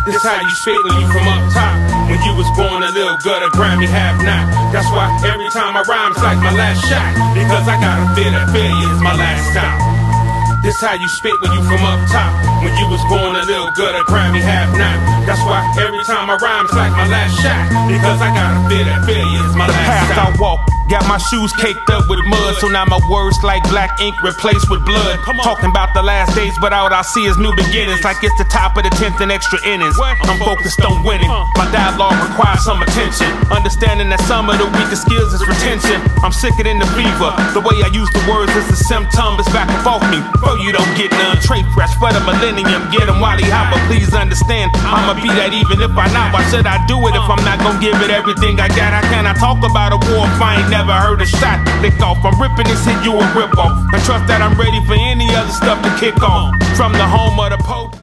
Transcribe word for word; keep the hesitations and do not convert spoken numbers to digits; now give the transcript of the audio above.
This how you spit when you from up top. When you was born a little gutter, Grammy have not. That's why every time I rhyme it's like my last shot, because I gotta feel that failure is my last stop. This how you spit when you from up top. When you was born a little gutter, Grammy have not. That's why every time I rhyme it's like my last shot, because I gotta feel that failure is my last Path stop. I walk, got my shoes caked up with mud, so now my words like black ink replaced with blood. Talking about the last days, but all I see is new beginnings, like it's the top of the tenth and extra innings. I'm focused on winning. My dialogue requires some attention, understanding that some of the weakest skills is retention. I'm sicker than the fever. The way I use the words is a symptom. It's back and forth me. Before you don't get none, trade fresh for the millennium. Get him while he hot, but please understand, I'ma be that even if I not. Why should I do it if I'm not gonna give it everything I got? How can I talk about a war if I ain't never heard a shot lick off? I'm ripping this hit, you a rip off, and trust that I'm ready for any other stuff to kick on. From the home of the Pope.